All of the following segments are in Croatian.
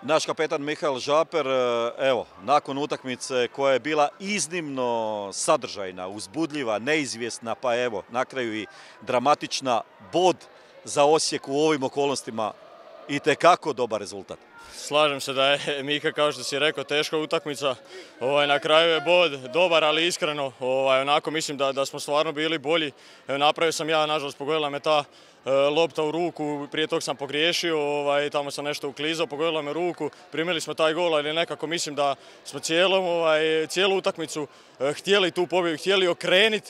Naš kapetan Mihael Žaper, evo, nakon utakmice koja je bila iznimno sadržajna, uzbudljiva, neizvjesna, pa evo, na kraju i dramatična, bod za Osijek u ovim okolnostima itekako dobar rezultat. Slažem se da je Mika, kao što si rekao, teška utakmica. Na kraju je bod dobar, ali iskreno, onako mislim da smo stvarno bili bolji. Napravio sam ja, nažalost, pogodila me ta lopta u ruku, prije tog sam pogriješio, tamo sam nešto uklizao, pogodila me ruku, primili smo taj gol, ali nekako mislim da smo cijelu utakmicu htjeli tu pobjedu, htjeli okrenuti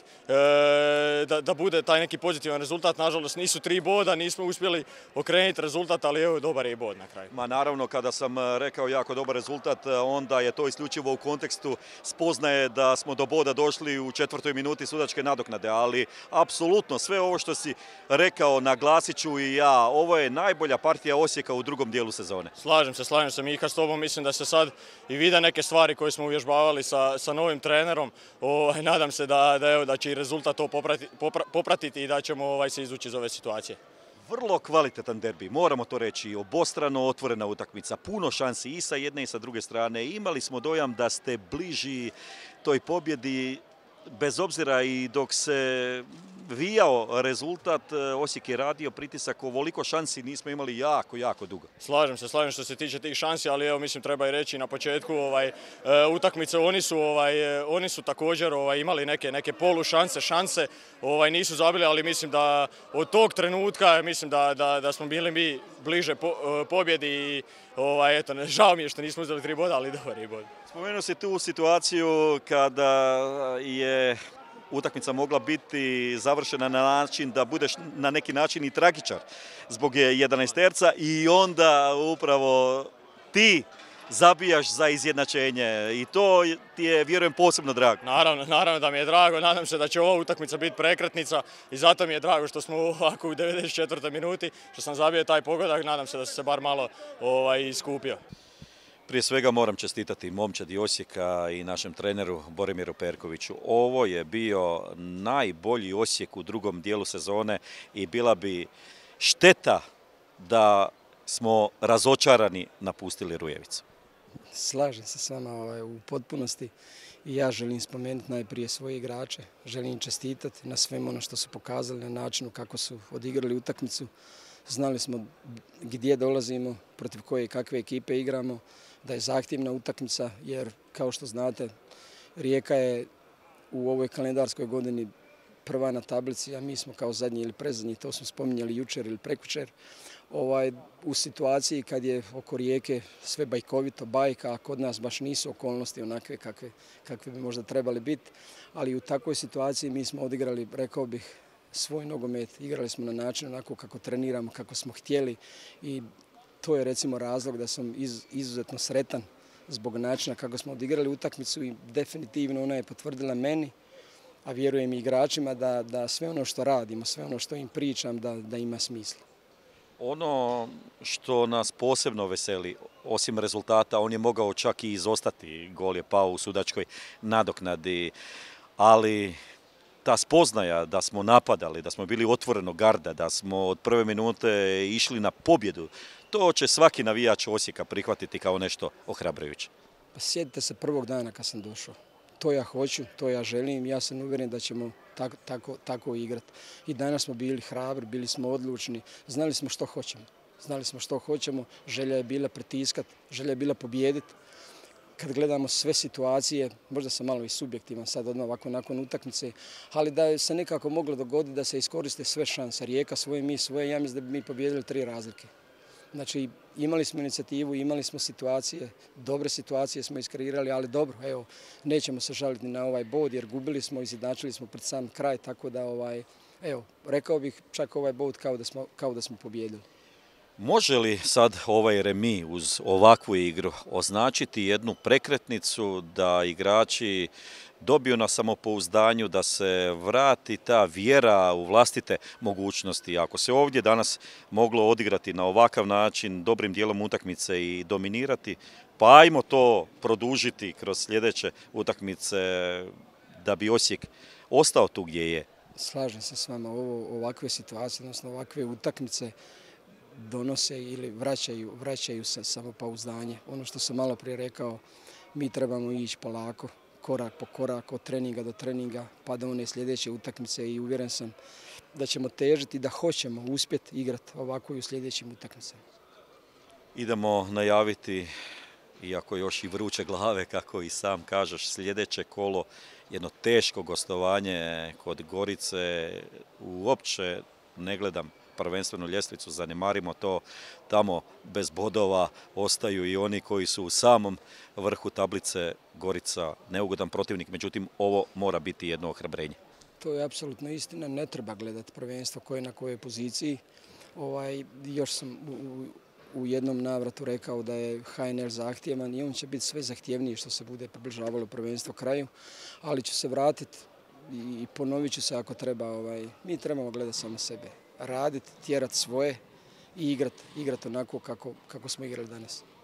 da bude taj neki pozitivan rezultat. Nažalost nisu 3 boda, nismo uspjeli okrenuti rezultat, ali evo dobar je i bod na kraju. Ma naravno, kada sam rekao jako dobar rezultat, onda je to isključivo u kontekstu spoznaje da smo do boda došli u 4. minuti sudačke nadoknade, ali apsolutno sve ovo što si rekao naglasit ću i ja, ovo je najbolja partija Osijeka u drugom dijelu sezone. Slažem se Mika s tobom, mislim da se sad i vide neke stvari koje smo uvježbavali sa novim trenerom. Nadam se da će i rezultat to popratiti i da ćemo se izvući iz ove situacije. Vrlo kvalitetan derbi, moramo to reći, obostrano otvorena utakmica, puno šansi i sa jedne i sa druge strane. Imali smo dojam da ste bliži toj pobjedi, bez obzira i dok se vijao rezultat, Osijek je radio pritisak, ovoliko šansi nismo imali jako dugo. Slažem se što se tiče tih šansi, ali evo mislim treba i reći na početku utakmice oni su također imali neke polu šanse, nisu zabili, ali mislim da od tog trenutka mislim da smo bili mi bliže pobjedi i žao mi je što nismo uzeli 3 boda, ali dobar je bod. Spomenuo si tu situaciju kada je utakmica mogla biti završena na način da budeš na neki način i tragičar zbog 11-terca i onda upravo ti zabijaš za izjednačenje i to ti je, vjerujem, posebno drago. Naravno da mi je drago, nadam se da će ova utakmica biti prekretnica i zato mi je drago što smo ovako u 94. minuti, što sam zabio taj pogodak, nadam se da se bar malo iskupio. Prije svega moram čestitati momčadi Osijeka i našem treneru Borimiru Perkoviću. Ovo je bio najbolji Osijek u drugom dijelu sezone i bila bi šteta da smo razočarani napustili Rujevicu. Slažem se s vama u potpunosti i ja želim spomenuti najprije svoje igrače. Želim čestitati na svemu ono što su pokazali, na načinu kako su odigrali utakmicu. Znali smo gdje dolazimo, protiv koje i kakve ekipe igramo, da je zahtjevna utakmica, jer kao što znate, Rijeka je u ovoj kalendarskoj godini prva na tablici, a mi smo kao zadnji ili predzadnji, to smo spominjali jučer ili prekjučer, u situaciji kad je oko Rijeke sve bajkovito, bajka, a kod nas baš nisu okolnosti onakve kakve bi možda trebali biti, ali u takvoj situaciji mi smo odigrali, rekao bih, svoj nogomet, igrali smo na način onako kako treniramo, kako smo htjeli i to je recimo razlog da sam izuzetno sretan zbog načina kako smo odigrali utakmicu i definitivno ona je potvrdila meni, a vjerujem i igračima da sve ono što radimo, sve ono što im pričam da ima smisla. Ono što nas posebno veseli, osim rezultata, on je mogao čak i izostati, gol je pao u sudačkoj nadoknadi, ali ta spoznaja da smo napadali, da smo bili otvoreno garda, da smo od prve minute išli na pobjedu, to će svaki navijač Osijeka prihvatiti kao nešto ohrabrujuće. Pa sjetite se prvog dana kad sam došao. To ja hoću, to ja želim, ja sam uvjeren da ćemo tako igrati. I danas smo bili hrabri, bili smo odlučni, znali smo što hoćemo. Želja je bila pritiskati, želja je bila pobijediti. Kad gledamo sve situacije, možda sam malo i subjektivan sad odmah ovako nakon utakmice, ali da se nekako moglo dogoditi da se iskoriste sve šanse. Rijeka svoje, mi svoje, ja mislim da bi mi pobijedili 3 razlike. Znači, imali smo inicijativu, imali smo situacije, dobre situacije smo iskreirali, ali dobro, evo, nećemo se žaliti na ovaj bod jer gubili smo, izjednačili smo pred sam kraj, tako da, evo, rekao bih čak ovaj bod kao da smo pobijedili. Može li sad ovaj remi uz ovakvu igru označiti jednu prekretnicu da igrači dobiju na samopouzdanju, da se vrati ta vjera u vlastite mogućnosti? Ako se ovdje danas moglo odigrati na ovakav način, dobrim dijelom utakmice i dominirati, pa ajmo to produžiti kroz sljedeće utakmice da bi Osijek ostao tu gdje je. Slažem se s vama, ovakve situacije, odnosno ovakve utakmice, donose ili vraćaju se samopouzdanje. Ono što sam malo prije rekao, mi trebamo ići polako, korak po korak, od treninga do treninga, pa do one sljedeće utakmice i uvjeren sam da ćemo težiti, da hoćemo uspjeti igrati ovako i u sljedećim utakmicama. Idemo najaviti, iako još i vruće glave, kako i sam kažeš, sljedeće kolo, jedno teško gostovanje kod Gorice. Uopće ne gledam prvenstvenu ljestvicu, zanemarimo to, tamo bez bodova ostaju i oni koji su u samom vrhu tablice. Gorica neugodan protivnik, međutim ovo mora biti jedno ohrabrenje. To je apsolutno istina, ne treba gledati prvenstvo koje na kojoj poziciji. Još sam u jednom navratu rekao da je HNL zahtjevan i on će biti sve zahtjevniji što se bude približavalo prvenstvo kraju, ali ću se vratiti i ponovit ću se ako treba. Mi trebamo gledati samo sebe, raditi, tjerati svoje i igrati onako kako smo igrali danas.